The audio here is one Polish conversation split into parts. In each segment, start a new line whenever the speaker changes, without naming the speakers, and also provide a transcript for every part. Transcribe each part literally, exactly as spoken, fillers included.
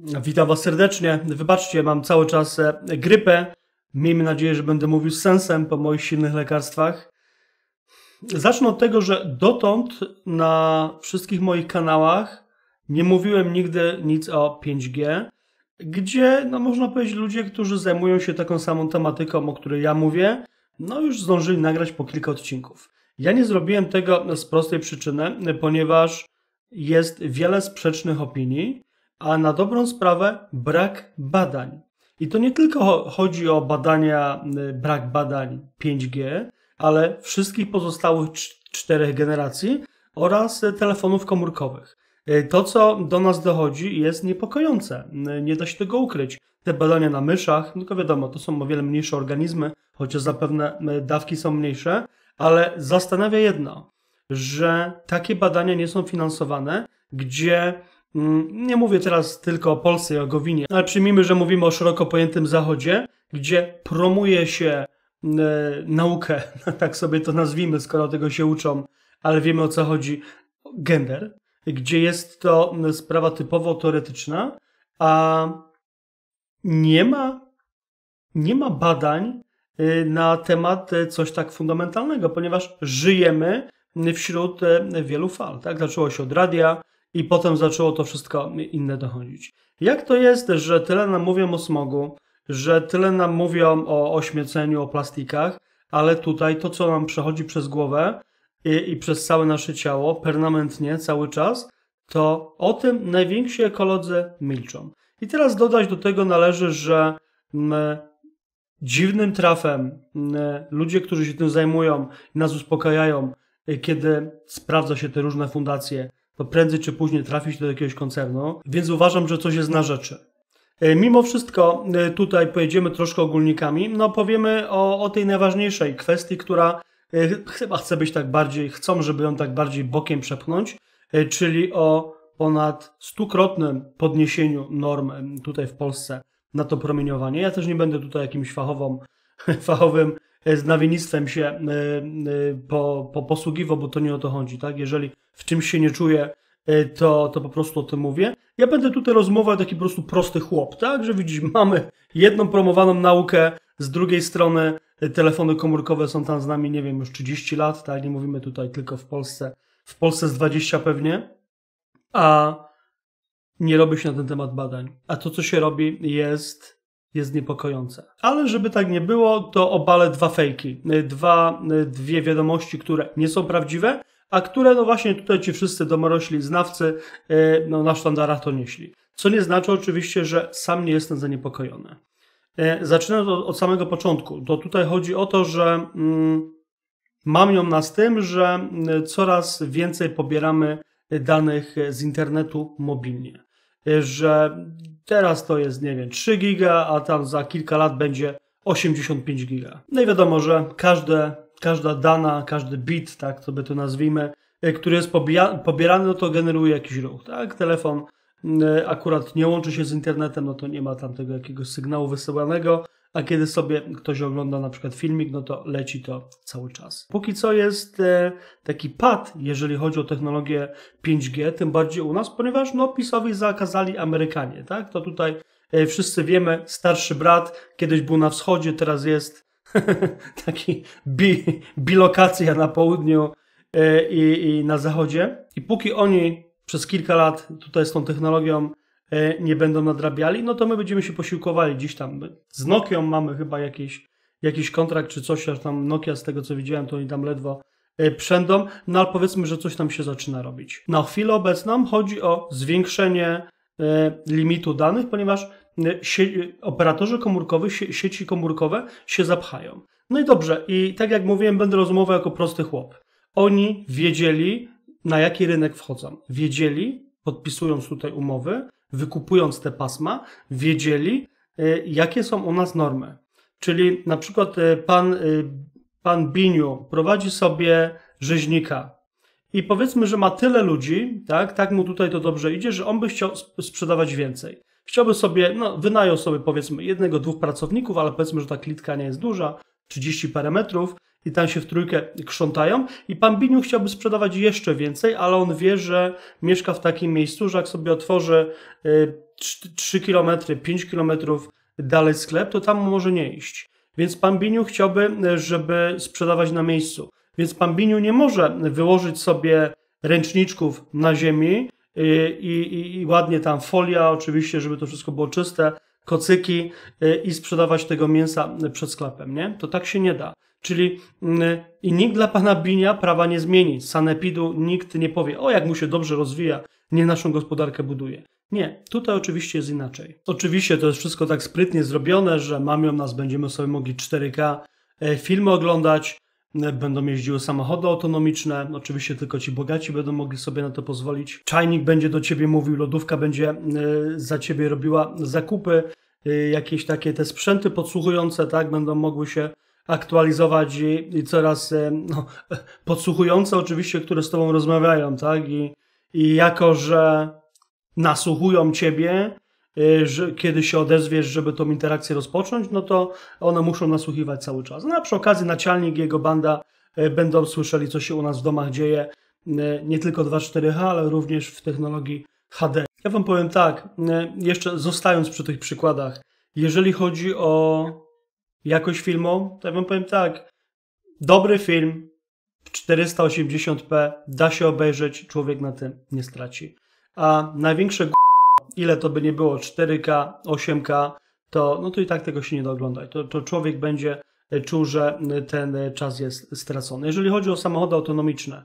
Witam Was serdecznie. Wybaczcie, mam cały czas grypę. Miejmy nadzieję, że będę mówił z sensem po moich silnych lekarstwach. Zacznę od tego, że dotąd na wszystkich moich kanałach nie mówiłem nigdy nic o pięć G, gdzie, no można powiedzieć, ludzie, którzy zajmują się taką samą tematyką, o której ja mówię, no już zdążyli nagrać po kilka odcinków. Ja nie zrobiłem tego z prostej przyczyny, ponieważ jest wiele sprzecznych opinii, a na dobrą sprawę brak badań. I to nie tylko chodzi o badania, brak badań pięć G, ale wszystkich pozostałych czterech generacji oraz telefonów komórkowych. To, co do nas dochodzi, jest niepokojące. Nie da się tego ukryć. Te badania na myszach, tylko wiadomo, to są o wiele mniejsze organizmy, chociaż zapewne dawki są mniejsze, ale zastanawia jedno, że takie badania nie są finansowane, gdzie nie mówię teraz tylko o Polsce i o Gowinie, ale przyjmijmy, że mówimy o szeroko pojętym Zachodzie, gdzie promuje się e, naukę, tak sobie to nazwijmy, skoro tego się uczą, ale wiemy, o co chodzi, gender, gdzie jest to sprawa typowo teoretyczna, a nie ma, nie ma badań na temat coś tak fundamentalnego, ponieważ żyjemy wśród wielu fal. Tak? Zaczęło się od radia i potem zaczęło to wszystko inne dochodzić. Jak to jest, że tyle nam mówią o smogu, że tyle nam mówią o ośmieceniu, o plastikach, ale tutaj to, co nam przechodzi przez głowę i, i przez całe nasze ciało, permanentnie, cały czas, to o tym najwięksi ekolodzy milczą. I teraz dodać do tego należy, że m, dziwnym trafem m, ludzie, którzy się tym zajmują i nas uspokajają, kiedy sprawdza się te różne fundacje, to prędzej czy później trafi się do jakiegoś koncernu, więc uważam, że coś jest na rzeczy. Mimo wszystko tutaj pojedziemy troszkę ogólnikami, no powiemy o, o tej najważniejszej kwestii, która chyba chce być tak bardziej, chcą, żeby ją tak bardziej bokiem przepchnąć, czyli o ponad stukrotnym podniesieniu norm tutaj w Polsce na to promieniowanie. Ja też nie będę tutaj jakimś fachową, fachowym znawiennictwem się po, po, posługiwał, bo to nie o to chodzi. Tak? Jeżeli w czymś się nie czuję, to, to po prostu o tym mówię. Ja będę tutaj rozmawiał taki po prostu prosty chłop, tak? Że widzisz, mamy jedną promowaną naukę, z drugiej strony telefony komórkowe są tam z nami, nie wiem, już trzydzieści lat, tak? Nie mówimy tutaj tylko w Polsce, w Polsce z dwadzieścia pewnie, a nie robi się na ten temat badań. A to, co się robi, jest... jest niepokojące. Ale żeby tak nie było, to obalę dwa fejki. Dwa, dwie wiadomości, które nie są prawdziwe, a które no właśnie tutaj ci wszyscy domorośli znawcy no, na sztandarach to nieśli. Co nie znaczy oczywiście, że sam nie jestem zaniepokojony. Zaczynam od, od samego początku. To tutaj chodzi o to, że mm, mamią nas tym, że coraz więcej pobieramy danych z internetu mobilnie. Że teraz to jest, nie wiem, trzy giga, a tam za kilka lat będzie osiemdziesiąt pięć giga. No i wiadomo, że każde, każda dana, każdy bit, tak to by to nazwijmy, który jest pobierany, no to generuje jakiś ruch, tak? Telefon akurat nie łączy się z internetem, no to nie ma tam tego jakiegoś sygnału wysyłanego, a kiedy sobie ktoś ogląda na przykład filmik, no to leci to cały czas. Póki co jest e, taki pad, jeżeli chodzi o technologię pięć G, tym bardziej u nas, ponieważ no PiS-owi zakazali Amerykanie, tak? To tutaj e, wszyscy wiemy, starszy brat kiedyś był na wschodzie, teraz jest taki bi, bilokacja na południu e, i, i na zachodzie. I póki oni przez kilka lat tutaj z tą technologią nie będą nadrabiali, no to my będziemy się posiłkowali gdzieś tam. Z Nokią mamy chyba jakiś, jakiś kontrakt czy coś, aż tam Nokia z tego co widziałem, to oni tam ledwo przędą, no ale powiedzmy, że coś tam się zaczyna robić. Na chwilę obecną chodzi o zwiększenie limitu danych, ponieważ sie- operatorzy komórkowi, sie- sieci komórkowe się zapchają. No i dobrze, i tak jak mówiłem, będę rozmawiał jako prosty chłop. Oni wiedzieli, na jaki rynek wchodzą. Wiedzieli, podpisując tutaj umowy, wykupując te pasma, wiedzieli, jakie są u nas normy. Czyli na przykład pan, pan Biniu prowadzi sobie rzeźnika i powiedzmy, że ma tyle ludzi, tak, tak mu tutaj to dobrze idzie, że on by chciał sprzedawać więcej. Chciałby sobie, no wynajął sobie powiedzmy jednego, dwóch pracowników, ale powiedzmy, że ta klitka nie jest duża, trzydzieści parę metrów i tam się w trójkę krzątają i pan Biniu chciałby sprzedawać jeszcze więcej, ale on wie, że mieszka w takim miejscu, że jak sobie otworzy trzy kilometry, pięć kilometrów dalej sklep, to tam może nie iść. Więc pan Biniu chciałby, żeby sprzedawać na miejscu. Więc pan Biniu nie może wyłożyć sobie ręczniczków na ziemi i, i, i ładnie tam folia, oczywiście, żeby to wszystko było czyste, kocyki i sprzedawać tego mięsa przed sklepem, nie? To tak się nie da. Czyli i nikt dla pana Binia prawa nie zmieni. Z sanepidu nikt nie powie, o jak mu się dobrze rozwija, nie naszą gospodarkę buduje. Nie, tutaj oczywiście jest inaczej. Oczywiście to jest wszystko tak sprytnie zrobione, że mamy nas, będziemy sobie mogli cztery K filmy oglądać, będą jeździły samochody autonomiczne, oczywiście tylko ci bogaci będą mogli sobie na to pozwolić. Czajnik będzie do ciebie mówił, lodówka będzie za ciebie robiła zakupy, jakieś takie te sprzęty podsłuchujące, tak, będą mogły się aktualizować i, i coraz no, podsłuchujące oczywiście, które z tobą rozmawiają, tak, i, i jako, że nasłuchują ciebie, że kiedy się odezwiesz, żeby tą interakcję rozpocząć, no to one muszą nasłuchiwać cały czas. No a przy okazji naczelnik i jego banda będą słyszeli, co się u nas w domach dzieje, nie tylko dwa cztery H, ale również w technologii H D. Ja wam powiem tak, jeszcze zostając przy tych przykładach, jeżeli chodzi o jakość filmu, to ja wam powiem tak, dobry film w czterysta osiemdziesiąt p da się obejrzeć, człowiek na tym nie straci. A największe g... ile to by nie było, cztery K, osiem K, to, no to i tak tego się nie da oglądać. To, to człowiek będzie czuł, że ten czas jest stracony. Jeżeli chodzi o samochody autonomiczne,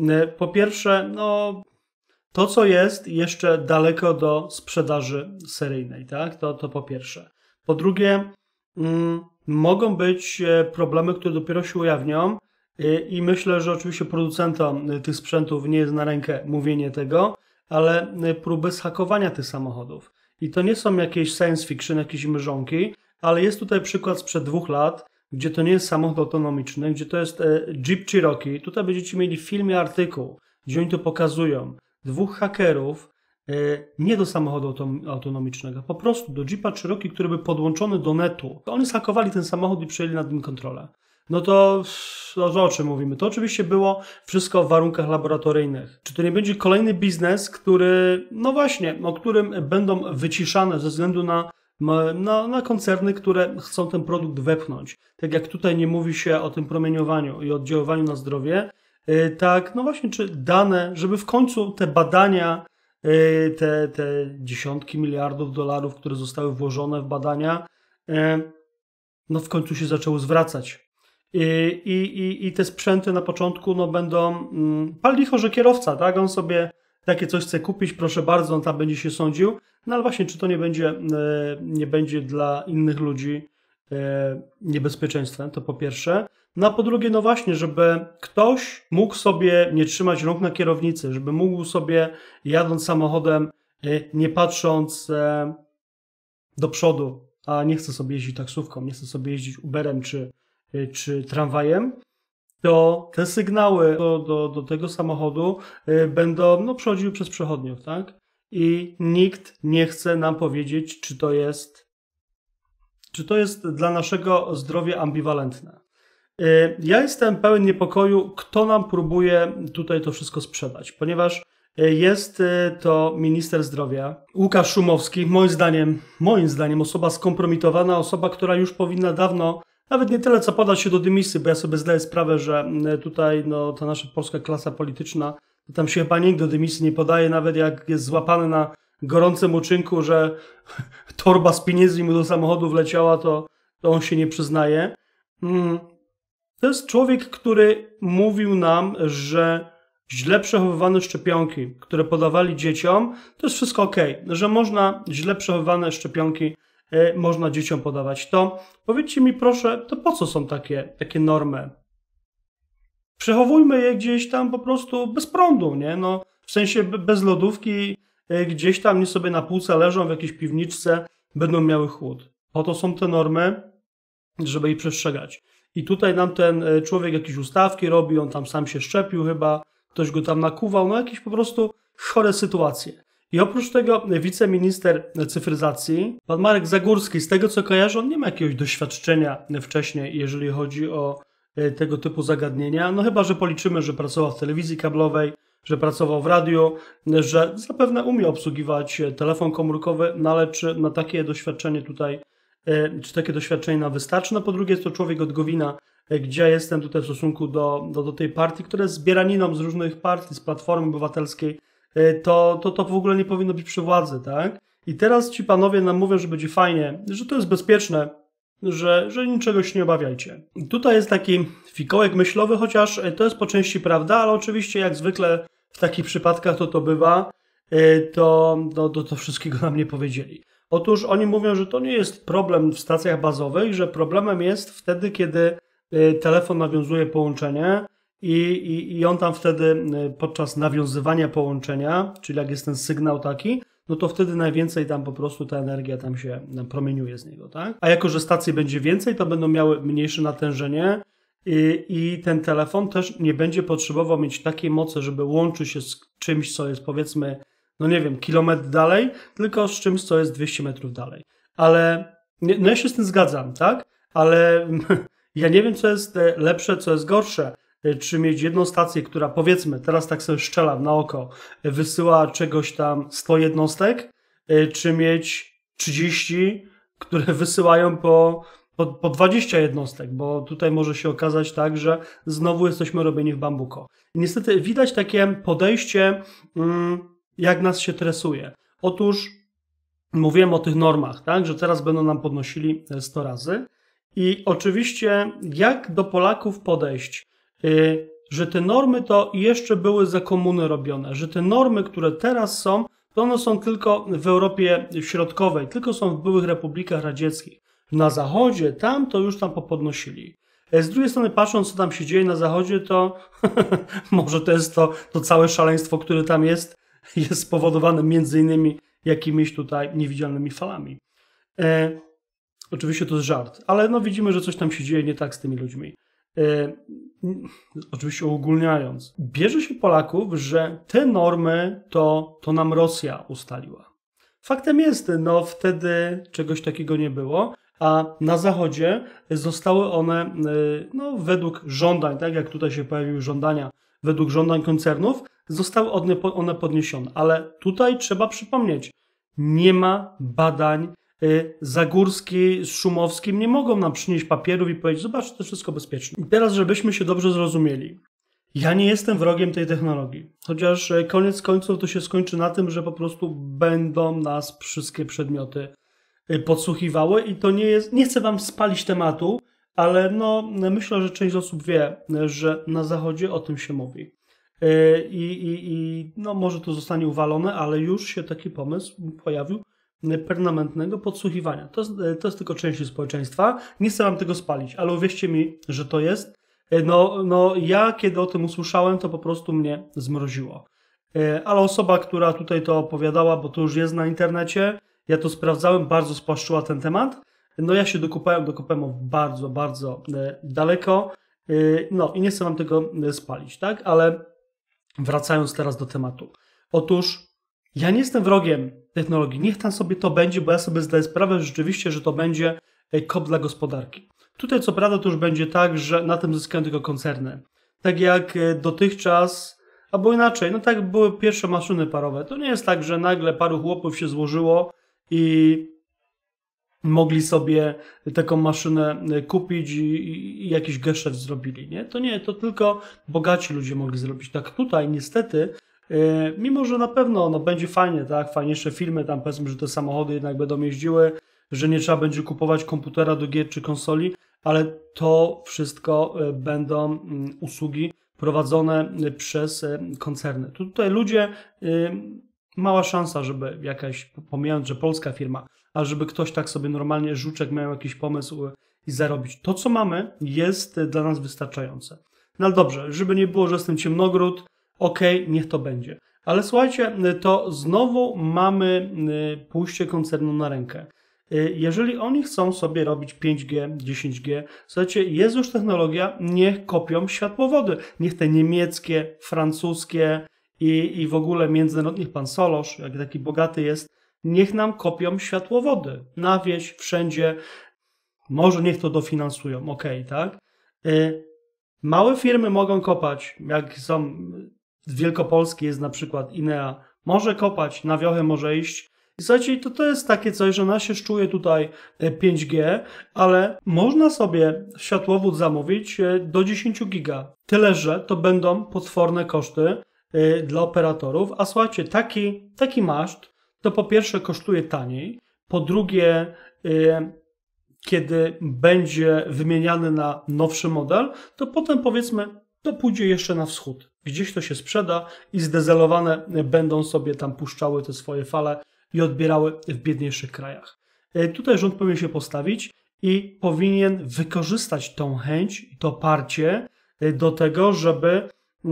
po pierwsze, no to co jest jeszcze daleko do sprzedaży seryjnej, tak? To, to po pierwsze. Po drugie, mm, mogą być problemy, które dopiero się ujawnią i, i myślę, że oczywiście producentom tych sprzętów nie jest na rękę mówienie tego, ale próby zhakowania tych samochodów. I to nie są jakieś science fiction, jakieś mrzonki, ale jest tutaj przykład sprzed dwóch lat, gdzie to nie jest samochód autonomiczny, gdzie to jest Jeep Cherokee. Tutaj będziecie mieli w filmie artykuł, gdzie oni to pokazują. Dwóch hakerów, nie do samochodu autonomicznego, po prostu do Jeepa Cherokee, który był podłączony do netu. Oni zhakowali ten samochód i przejęli nad nim kontrolę. No to, to o czym mówimy? To oczywiście było wszystko w warunkach laboratoryjnych. Czy to nie będzie kolejny biznes, który, no właśnie, o którym będą wyciszane ze względu na, na, na koncerny, które chcą ten produkt wepchnąć. Tak jak tutaj nie mówi się o tym promieniowaniu i oddziaływaniu na zdrowie, tak, no właśnie, czy dane, żeby w końcu te badania, te, te dziesiątki miliardów dolarów, które zostały włożone w badania, no w końcu się zaczęły zwracać. I, i, i te sprzęty na początku no, będą mm, pal licho, że kierowca, tak? On sobie takie coś chce kupić, proszę bardzo, on tam będzie się sądził. No ale właśnie, czy to nie będzie, e, nie będzie dla innych ludzi e, niebezpieczeństwem, to po pierwsze. No a po drugie, no właśnie, żeby ktoś mógł sobie nie trzymać rąk na kierownicy, żeby mógł sobie jadąc samochodem, e, nie patrząc e, do przodu, a nie chce sobie jeździć taksówką, nie chce sobie jeździć Uberem czy czy tramwajem, to te sygnały do, do, do tego samochodu będą no, przechodziły przez przechodniów, tak? I nikt nie chce nam powiedzieć, czy to jest, czy to jest dla naszego zdrowia ambiwalentne. Ja jestem pełen niepokoju, kto nam próbuje tutaj to wszystko sprzedać, ponieważ jest to minister zdrowia Łukasz Szumowski, moim zdaniem, moim zdaniem osoba skompromitowana, osoba, która już powinna dawno nawet nie tyle, co podać się do dymisji, bo ja sobie zdaję sprawę, że tutaj no, ta nasza polska klasa polityczna, to tam się chyba nikt do dymisji nie podaje, nawet jak jest złapany na gorącym uczynku, że torba z pieniędzmi mu do samochodu wleciała, to, to on się nie przyznaje. To jest człowiek, który mówił nam, że źle przechowywane szczepionki, które podawali dzieciom, to jest wszystko ok, że można źle przechowywane szczepionki można dzieciom podawać. To powiedzcie mi proszę, to po co są takie, takie normy? Przechowujmy je gdzieś tam po prostu bez prądu, nie? No, w sensie bez lodówki, gdzieś tam nie sobie na półce leżą w jakiejś piwniczce, będą miały chłód. Po to są te normy, żeby ich przestrzegać. I tutaj nam ten człowiek jakieś ustawki robi, on tam sam się szczepił chyba, ktoś go tam nakuwał, no jakieś po prostu chore sytuacje. I oprócz tego wiceminister cyfryzacji, pan Marek Zagórski, z tego co kojarzę, on nie ma jakiegoś doświadczenia wcześniej, jeżeli chodzi o tego typu zagadnienia. No chyba że policzymy, że pracował w telewizji kablowej, że pracował w radiu, że zapewne umie obsługiwać telefon komórkowy, no ale czy na takie doświadczenie tutaj, czy takie doświadczenie nam wystarczy? No po drugie jest to człowiek od Gowina, gdzie ja jestem tutaj w stosunku do, do, do tej partii, która jest zbieraniną z różnych partii, z Platformy Obywatelskiej, to, to, to w ogóle nie powinno być przy władzy, tak? I teraz ci panowie nam mówią, że będzie fajnie, że to jest bezpieczne, że, że niczego się nie obawiajcie. Tutaj jest taki fikołek myślowy, chociaż to jest po części prawda, ale oczywiście jak zwykle w takich przypadkach to to bywa, to, to, to, to wszystkiego nam nie powiedzieli. Otóż oni mówią, że to nie jest problem w stacjach bazowych, że problemem jest wtedy, kiedy telefon nawiązuje połączenie i, i, i on tam wtedy podczas nawiązywania połączenia, czyli jak jest ten sygnał taki, no to wtedy najwięcej tam po prostu ta energia tam się promieniuje z niego, tak? A jako, że stacji będzie więcej, to będą miały mniejsze natężenie i, i ten telefon też nie będzie potrzebował mieć takiej mocy, żeby łączyć się z czymś, co jest powiedzmy, no nie wiem, kilometr dalej, tylko z czymś, co jest dwieście metrów dalej. Ale, no ja się z tym zgadzam, tak? Ale ja nie wiem, co jest lepsze, co jest gorsze. Czy mieć jedną stację, która powiedzmy, teraz tak sobie szczelam na oko, wysyła czegoś tam sto jednostek, czy mieć trzydzieści, które wysyłają po, po, po dwadzieścia jednostek, bo tutaj może się okazać tak, że znowu jesteśmy robieni w bambuko. I niestety widać takie podejście, jak nas się tresuje. Otóż mówiłem o tych normach, tak, że teraz będą nam podnosili sto razy i oczywiście jak do Polaków podejść, że te normy to jeszcze były za komuny robione, że te normy, które teraz są, to one są tylko w Europie Środkowej, tylko są w byłych republikach radzieckich. Na Zachodzie, tam to już tam popodnosili. Z drugiej strony patrząc, co tam się dzieje na Zachodzie, to może to jest to, to całe szaleństwo, które tam jest, jest spowodowane między innymi jakimiś tutaj niewidzialnymi falami. E, oczywiście to jest żart, ale no widzimy, że coś tam się dzieje nie tak z tymi ludźmi. E, oczywiście uogólniając, bierze się Polaków, że te normy to, to nam Rosja ustaliła. Faktem jest, no wtedy czegoś takiego nie było, a na Zachodzie zostały one no, według żądań, tak jak tutaj się pojawiły żądania, według żądań koncernów, zostały one podniesione. Ale tutaj trzeba przypomnieć, nie ma badań. Zagórski z Szumowskim nie mogą nam przynieść papierów i powiedzieć, zobacz, to wszystko bezpieczne. I teraz, żebyśmy się dobrze zrozumieli. Ja nie jestem wrogiem tej technologii, chociaż koniec końców to się skończy na tym, że po prostu będą nas wszystkie przedmioty podsłuchiwały i to nie jest, nie chcę wam spalić tematu, ale no myślę, że część osób wie, że na Zachodzie o tym się mówi. I, i, i no może to zostanie uwalone, ale już się taki pomysł pojawił permanentnego podsłuchiwania. To jest, to jest tylko część społeczeństwa. Nie chcę wam tego spalić, ale uwierzcie mi, że to jest. No, no ja kiedy o tym usłyszałem, to po prostu mnie zmroziło. Ale osoba, która tutaj to opowiadała, bo to już jest na internecie, ja to sprawdzałem, bardzo spłaszczyła ten temat. No ja się dokopałem, dokopałem bardzo, bardzo daleko. No i nie chcę wam tego spalić, tak? Ale wracając teraz do tematu. Otóż ja nie jestem wrogiem technologii. Niech tam sobie to będzie, bo ja sobie zdaję sprawę rzeczywiście, że to będzie kop dla gospodarki. Tutaj co prawda to już będzie tak, że na tym zyskają tylko koncerny. Tak jak dotychczas, albo inaczej, no tak były pierwsze maszyny parowe. To nie jest tak, że nagle paru chłopów się złożyło i mogli sobie taką maszynę kupić i, i, i jakiś geszeft zrobili. Nie? To nie, to tylko bogaci ludzie mogli zrobić. Tak tutaj niestety, yy, mimo że na pewno no, będzie fajnie, tak, fajniejsze filmy, tam powiedzmy, że te samochody jednak będą jeździły, że nie trzeba będzie kupować komputera do gier czy konsoli, ale to wszystko będą usługi prowadzone przez koncerny. Tutaj ludzie, mała szansa, żeby jakaś, pomijając, że polska firma, a żeby ktoś tak sobie normalnie, żuczek miał jakiś pomysł i zarobić. To, co mamy, jest dla nas wystarczające. No ale dobrze, żeby nie było, że jestem ciemnogród, okej, okay, niech to będzie. Ale słuchajcie, to znowu mamy pójście koncernu na rękę. Jeżeli oni chcą sobie robić pięć G, dziesięć G, słuchajcie, jest już technologia, niech kopią światłowody. Niech te niemieckie, francuskie i, i w ogóle międzynarodowe, niech pan Solosz, jak taki bogaty jest, niech nam kopią światłowody. Na wieś, wszędzie, może niech to dofinansują, okej, okay, tak? Małe firmy mogą kopać, jak są z Wielkopolski, jest na przykład Inea, może kopać, na wiochę może iść. I słuchajcie, to, to jest takie coś, że ona się szczuje tutaj pięć G, ale można sobie światłowód zamówić do dziesięć giga. Tyle, że to będą potworne koszty dla operatorów. A słuchajcie, taki, taki maszt to po pierwsze kosztuje taniej, po drugie, kiedy będzie wymieniany na nowszy model, to potem powiedzmy, to pójdzie jeszcze na wschód. Gdzieś to się sprzeda i zdezelowane będą sobie tam puszczały te swoje fale i odbierały w biedniejszych krajach. Tutaj rząd powinien się postawić i powinien wykorzystać tą chęć i to parcie do tego, żeby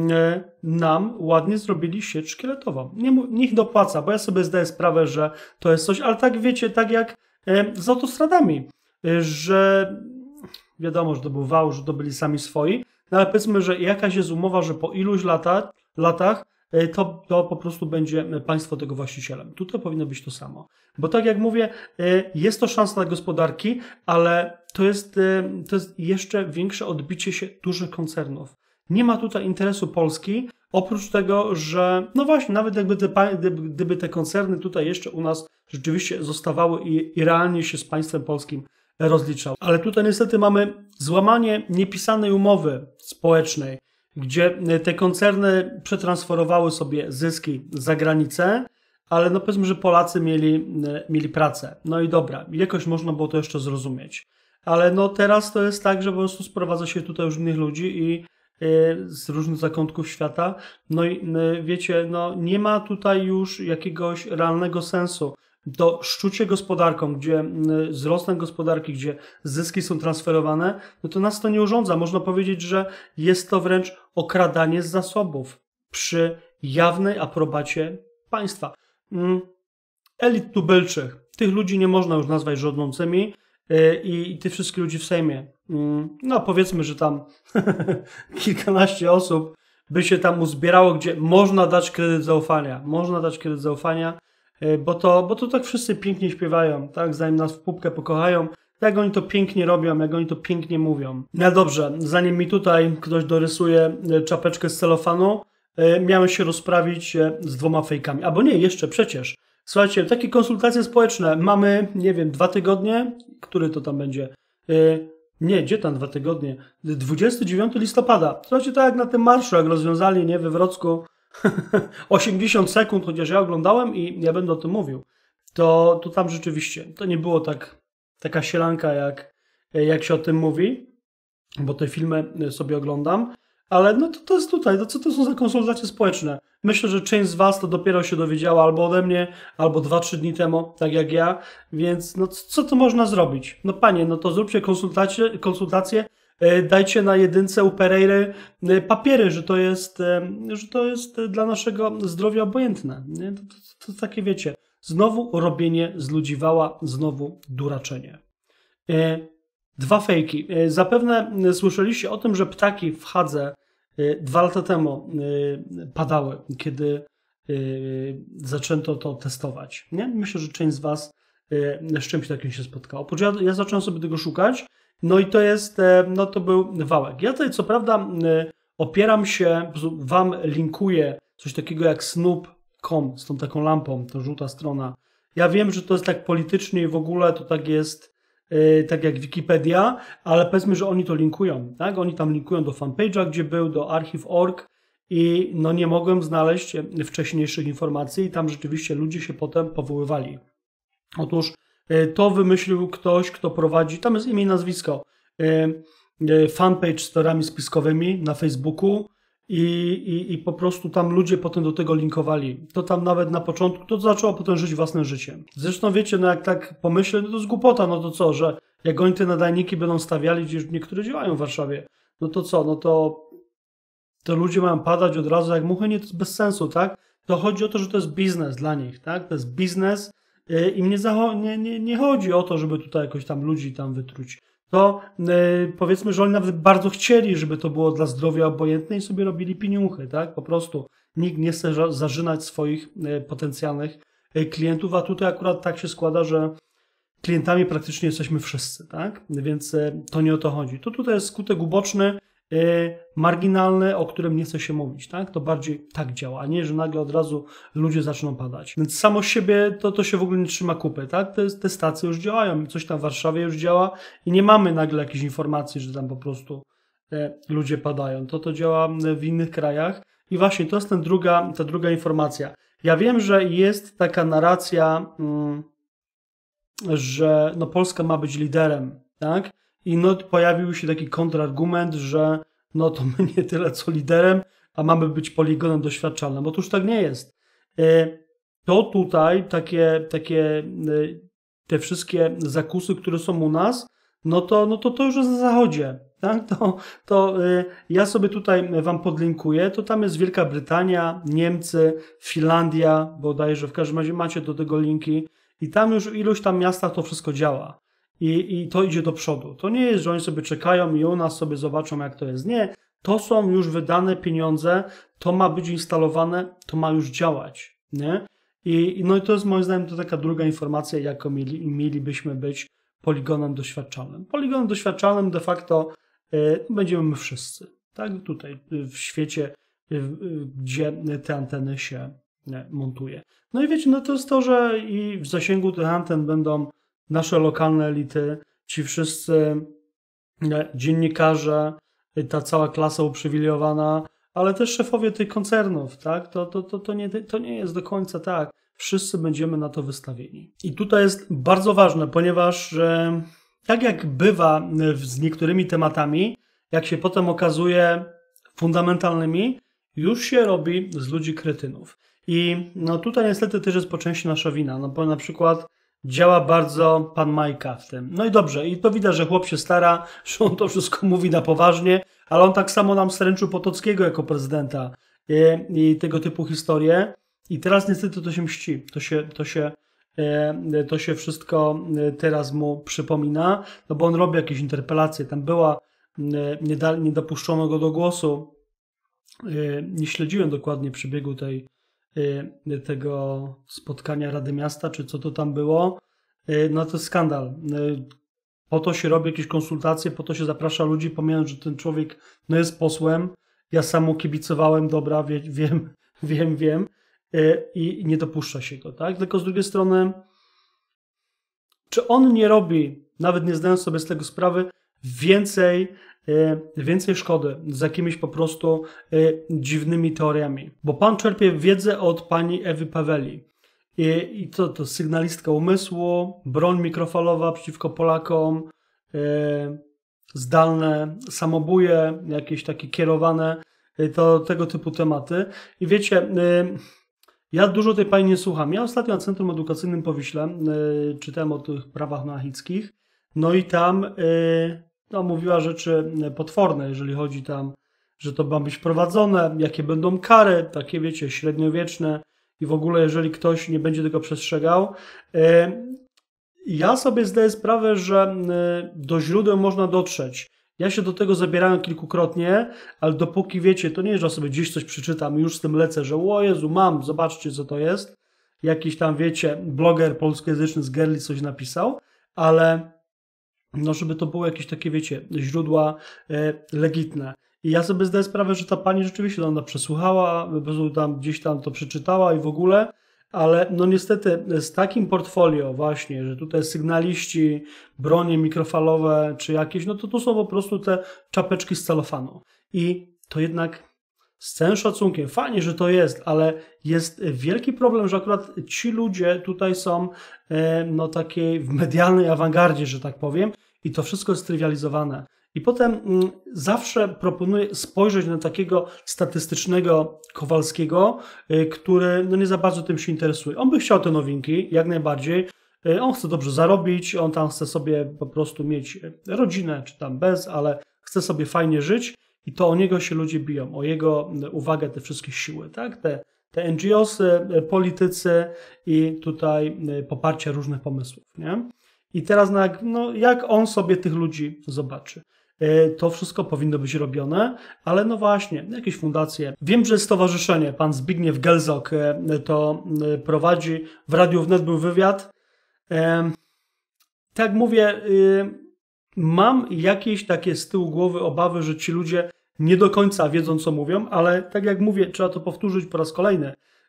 nam ładnie zrobili sieć szkieletową. Niech dopłaca, bo ja sobie zdaję sprawę, że to jest coś, ale tak wiecie, tak jak z autostradami, że wiadomo, że to był wał, że to byli sami swoi, no ale powiedzmy, że jakaś jest umowa, że po iluś lata, latach to, to po prostu będzie państwo tego właścicielem. Tutaj powinno być to samo. Bo tak jak mówię, jest to szansa dla gospodarki, ale to jest, to jest jeszcze większe odbicie się dużych koncernów. Nie ma tutaj interesu Polski, oprócz tego, że no właśnie, nawet jakby te, gdyby te koncerny tutaj jeszcze u nas rzeczywiście zostawały i, i realnie się z państwem polskim rozliczały. Ale tutaj niestety mamy złamanie niepisanej umowy społecznej, gdzie te koncerny przetransferowały sobie zyski za granicę, ale no powiedzmy, że Polacy mieli, mieli pracę. No i dobra, jakoś można było to jeszcze zrozumieć. Ale no teraz to jest tak, że po prostu sprowadza się tutaj już innych ludzi i z różnych zakątków świata. No i wiecie, no nie ma tutaj już jakiegoś realnego sensu. To szczucie gospodarką, gdzie wzrostem gospodarki, gdzie zyski są transferowane, no to nas to nie urządza. Można powiedzieć, że jest to wręcz okradanie z zasobów przy jawnej aprobacie państwa. Elit tubylczych. Tych ludzi nie można już nazwać rządzącymi i, i tych wszystkich ludzi w Sejmie. No powiedzmy, że tam kilkanaście osób by się tam uzbierało, gdzie można dać kredyt zaufania. Można dać kredyt zaufania, bo to, bo to tak wszyscy pięknie śpiewają, tak? Zanim nas w pupkę pokochają, jak oni to pięknie robią, jak oni to pięknie mówią. No dobrze, zanim mi tutaj ktoś dorysuje czapeczkę z celofanu, miałem się rozprawić z dwoma fejkami. Albo nie, jeszcze przecież. Słuchajcie, takie konsultacje społeczne mamy, nie wiem, dwa tygodnie. Który to tam będzie? Yy, nie, gdzie tam dwa tygodnie? dwudziestego dziewiątego listopada. Słuchajcie, tak jak na tym marszu, jak rozwiązali, nie, we Wrocku osiemdziesiąt sekund, chociaż ja oglądałem i ja będę o tym mówił. To, to tam rzeczywiście, to nie było tak, taka sielanka, jak, jak się o tym mówi, bo te filmy sobie oglądam. Ale no to, to jest tutaj, to co to są za konsultacje społeczne? Myślę, że część z was to dopiero się dowiedziała albo ode mnie, albo dwa trzy dni temu, tak jak ja, więc no co to można zrobić? No panie, no to zróbcie konsultacje, konsultacje dajcie na jedynce u Pereiry papiery, że to jest, że to jest dla naszego zdrowia obojętne. Nie? To, to, to takie wiecie, znowu robienie z ludzi wała, znowu duraczenie. Dwa fejki. Zapewne słyszeliście o tym, że ptaki w Hadze dwa lata temu padały, kiedy zaczęto to testować. Nie? Myślę, że część z was z czymś takim się spotkało. Ja, ja zacząłem sobie tego szukać, no i to jest, no to był wałek. Ja tutaj co prawda opieram się, wam linkuję coś takiego jak snoop kropka com z tą taką lampą, to żółta strona. Ja wiem, że to jest tak politycznie i w ogóle to tak jest, tak jak Wikipedia, ale powiedzmy, że oni to linkują, tak? Oni tam linkują do fanpage'a, gdzie był, do archiw kropka org i no nie mogłem znaleźć wcześniejszych informacji i tam rzeczywiście ludzie się potem powoływali. Otóż to wymyślił ktoś, kto prowadzi, tam jest imię i nazwisko, fanpage z torami spiskowymi na Facebooku i, i, i po prostu tam ludzie potem do tego linkowali. To tam nawet na początku, to zaczęło potem żyć własnym życiem. Zresztą wiecie, no jak tak pomyślę, no to jest głupota, no to co, że jak oni te nadajniki będą stawiali, gdzieś niektóre działają w Warszawie, no to co, no to, to ludzie mają padać od razu jak muchy, nie, to jest bez sensu, tak? To chodzi o to, że to jest biznes dla nich, tak? To jest biznes i nie, nie, nie, nie chodzi o to, żeby tutaj jakoś tam ludzi tam wytruć. To yy, powiedzmy, że oni nawet bardzo chcieli, żeby to było dla zdrowia obojętne i sobie robili pieniuchy, tak? Po prostu nikt nie chce zarzynać swoich yy, potencjalnych yy, klientów, a tutaj akurat tak się składa, że klientami praktycznie jesteśmy wszyscy, tak? Więc yy, to nie o to chodzi. To tutaj jest skutek uboczny marginalny, o którym nie chce się mówić, tak? To bardziej tak działa, a nie, że nagle od razu ludzie zaczną padać. Więc samo z siebie to, to się w ogóle nie trzyma kupy, tak? Te, te stacje już działają, coś tam w Warszawie już działa i nie mamy nagle jakiejś informacji, że tam po prostu ludzie padają. To to działa w innych krajach i właśnie to jest ten druga, ta druga informacja. Ja wiem, że jest taka narracja, że no Polska ma być liderem, tak? I no pojawił się taki kontrargument, że no to my nie tyle co liderem, a mamy być poligonem doświadczalnym. Otóż tak nie jest. To tutaj takie, takie te wszystkie zakusy, które są u nas, no to, no to, to już jest na zachodzie. Tak? To, to ja sobie tutaj wam podlinkuję. To tam jest Wielka Brytania, Niemcy, Finlandia, bodajże w każdym razie macie do tego linki. I tam już w iluś tam miastach to wszystko działa. I, I to idzie do przodu. To nie jest, że oni sobie czekają i u nas sobie zobaczą, jak to jest. Nie. To są już wydane pieniądze, to ma być instalowane, to ma już działać. Nie? I, no i to jest moim zdaniem to taka druga informacja, jaką mieli, mielibyśmy być poligonem doświadczalnym. Poligonem doświadczalnym de facto y, będziemy my wszyscy. Tak? Tutaj w świecie, y, y, gdzie te anteny się nie, montuje. No i wiecie, no to jest to, że i w zasięgu tych anten będą nasze lokalne elity, ci wszyscy nie, dziennikarze, ta cała klasa uprzywilejowana, ale też szefowie tych koncernów, tak? To, to, to, to, nie, to nie jest do końca tak. Wszyscy będziemy na to wystawieni. I tutaj jest bardzo ważne, ponieważ e, tak jak bywa z niektórymi tematami, jak się potem okazuje fundamentalnymi, już się robi z ludzi kretynów. I no tutaj niestety też jest po części nasza wina, no bo na przykład działa bardzo pan Majka w tym. No i dobrze, i to widać, że chłop się stara, że on to wszystko mówi na poważnie, ale on tak samo nam stręczył Potockiego jako prezydenta i, i tego typu historie. I teraz niestety to się mści, to się, to się, to się wszystko teraz mu przypomina, no bo on robi jakieś interpelacje, tam była, nie, da, nie dopuszczono go do głosu, nie śledziłem dokładnie przebiegu tej, tego spotkania Rady Miasta, czy co to tam było, no to jest skandal. Po to się robi jakieś konsultacje, po to się zaprasza ludzi, pomijając, że ten człowiek no jest posłem, ja sam mu kibicowałem, dobra, wie, wiem, wiem, wiem, i nie dopuszcza się go, tak? Tylko z drugiej strony, czy on nie robi, nawet nie zdając sobie z tego sprawy, więcej, więcej szkody z jakimiś po prostu dziwnymi teoriami? Bo pan czerpie wiedzę od pani Ewy Paweli. I, i to, to sygnalistka umysłu, broń mikrofalowa przeciwko Polakom, zdalne samobóje, jakieś takie kierowane, to tego typu tematy. I wiecie, ja dużo tej pani nie słucham. Ja ostatnio na Centrum Edukacyjnym Powiśle yy, czytałem o tych prawach monachickich. No i tam yy, no, mówiła rzeczy potworne, jeżeli chodzi tam, że to ma być wprowadzone, jakie będą kary, takie wiecie, średniowieczne i w ogóle jeżeli ktoś nie będzie tego przestrzegał. Yy, ja sobie zdaję sprawę, że yy, do źródeł można dotrzeć. Ja się do tego zabierałem kilkukrotnie, ale dopóki wiecie, to nie jest, że sobie gdzieś coś przeczytam i już z tym lecę, że o Jezu, mam, zobaczcie co to jest. Jakiś tam, wiecie, bloger polskojęzyczny z Gerli coś napisał, ale no, żeby to było jakieś takie, wiecie, źródła e, legitne. I ja sobie zdaję sprawę, że ta pani rzeczywiście ona przesłuchała, tam gdzieś tam to przeczytała i w ogóle, ale no niestety z takim portfolio właśnie, że tutaj sygnaliści, bronie mikrofalowe czy jakieś, no to to są po prostu te czapeczki z celofanu. I to jednak z całym szacunkiem, fajnie, że to jest, ale jest wielki problem, że akurat ci ludzie tutaj są no takiej w medialnej awangardzie, że tak powiem, i to wszystko jest trywializowane. I potem mm, zawsze proponuję spojrzeć na takiego statystycznego Kowalskiego, y, który no nie za bardzo tym się interesuje. On by chciał te nowinki, jak najbardziej. Y, on chce dobrze zarobić, on tam chce sobie po prostu mieć rodzinę, czy tam bez, ale chce sobie fajnie żyć i to o niego się ludzie biją, o jego uwagę, te wszystkie siły, tak? Te, te N G O sy, politycy i tutaj poparcie różnych pomysłów, nie? I teraz no jak, no jak on sobie tych ludzi zobaczy? To wszystko powinno być robione, ale no właśnie, jakieś fundacje. Wiem, że stowarzyszenie, pan Zbigniew Gelzok to prowadzi, w Radiu Wnet był wywiad. Tak jak mówię, mam jakieś takie z tyłu głowy obawy, że ci ludzie nie do końca wiedzą, co mówią, ale tak jak mówię, trzeba to powtórzyć po raz kolejny.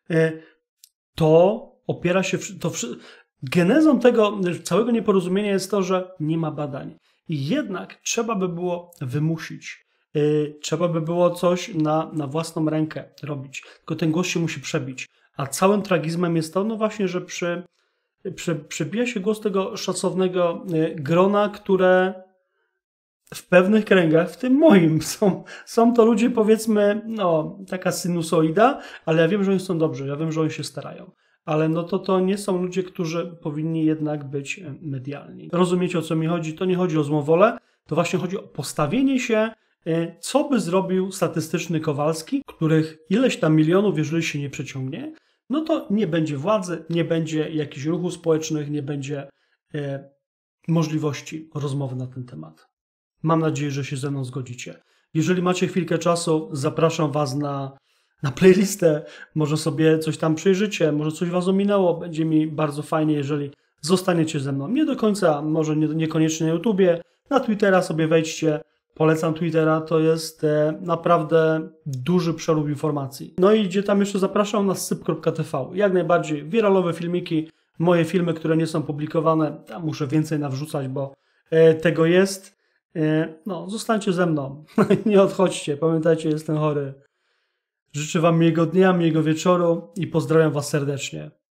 To opiera się... To, genezą tego całego nieporozumienia jest to, że nie ma badań. I jednak trzeba by było wymusić. Trzeba by było coś na, na własną rękę robić. Tylko ten głos się musi przebić. A całym tragizmem jest to, no właśnie, że przy, przy, przebija się głos tego szacownego grona, które w pewnych kręgach, w tym moim, są, są to ludzie, powiedzmy, no, taka sinusoida, ale ja wiem, że oni są dobrzy, ja wiem, że oni się starają. Ale no to to nie są ludzie, którzy powinni jednak być medialni. Rozumiecie, o co mi chodzi? To nie chodzi o złą wolę, to właśnie chodzi o postawienie się, co by zrobił statystyczny Kowalski, których ileś tam milionów, jeżeli się nie przeciągnie, no to nie będzie władzy, nie będzie jakichś ruchów społecznych, nie będzie e, możliwości rozmowy na ten temat. Mam nadzieję, że się ze mną zgodzicie. Jeżeli macie chwilkę czasu, zapraszam was na, na playlistę, może sobie coś tam przejrzycie, może coś was ominęło, będzie mi bardzo fajnie, jeżeli zostaniecie ze mną. Nie do końca, może nie, niekoniecznie na YouTubie, na Twittera sobie wejdźcie. Polecam Twittera, to jest e, naprawdę duży przeród informacji. No i gdzie tam jeszcze zapraszam na syp kropka t v. Jak najbardziej wiralowe filmiki, moje filmy, które nie są publikowane, tam muszę więcej nawrzucać, bo e, tego jest. E, no, zostańcie ze mną, nie odchodźcie, pamiętajcie, jestem chory. Życzę wam miłego dnia, miłego wieczoru i pozdrawiam was serdecznie.